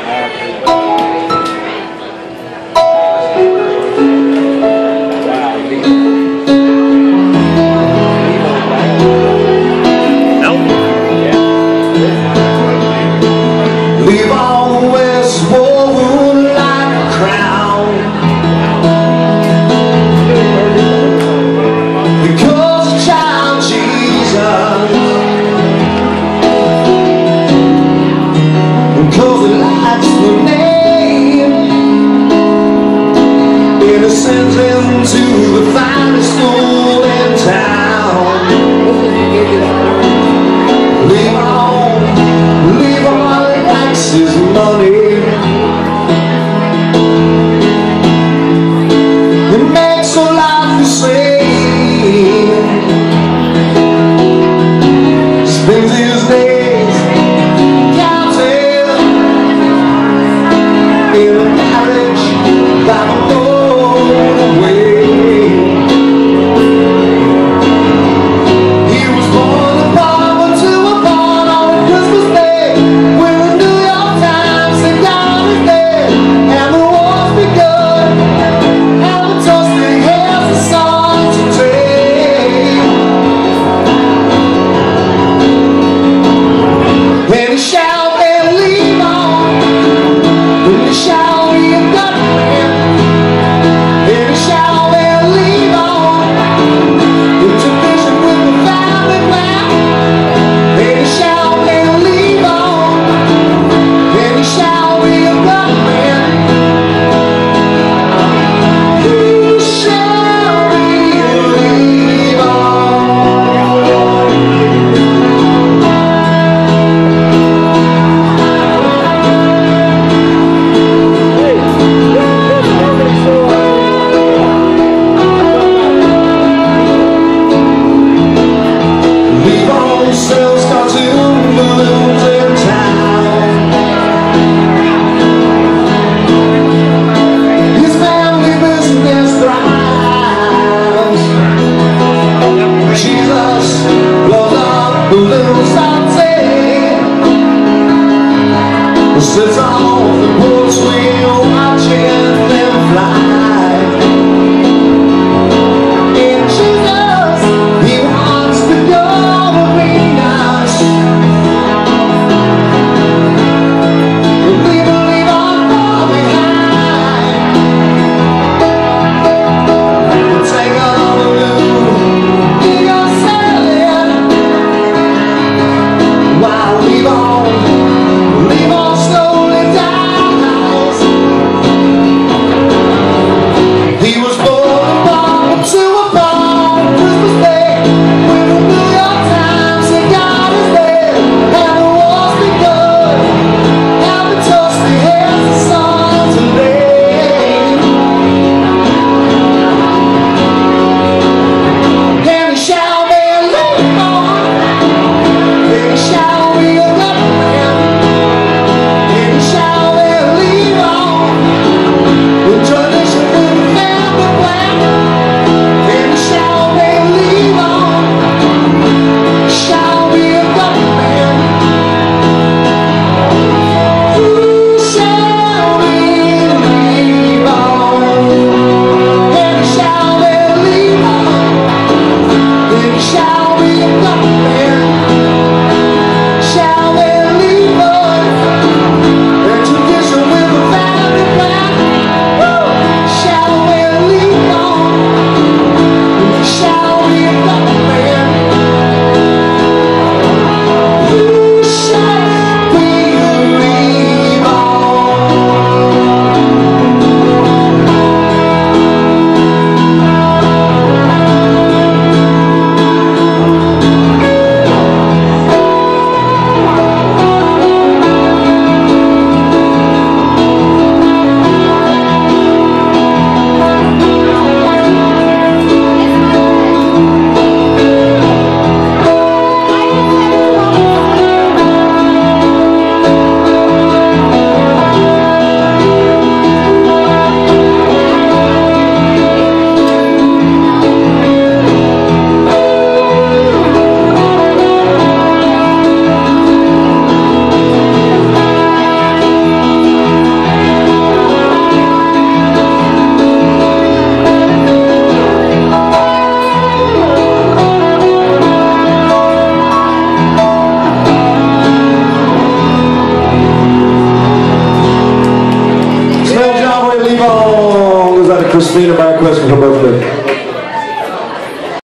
Leave all the West woven like a crown, because the child Jesus, because he likes the name, and he sends him to the finest school in town. Leave all he likes is money. It makes her life the same. Spends his days counting in a marriage by the motorway. He was born a pauper to a barn on Christmas Day, when the New York Times said God is dead and the war's begun. How the toasting has the song to take, and he shall believe on, and he shall be a good man, and he shall believe on the tradition with the family plan, and he shall believe on, and he shall be a good man. He shall believe on. Leave all sells cartoon balloons in town. His family business thrives. Jesus blows up balloons outside, sits on the porch wheel watching them fly. And Jesus, he wants to go arenas. Leave on far behind. Take on a new ego sailing, while leave on slowly dies. Christina, my question for both of you.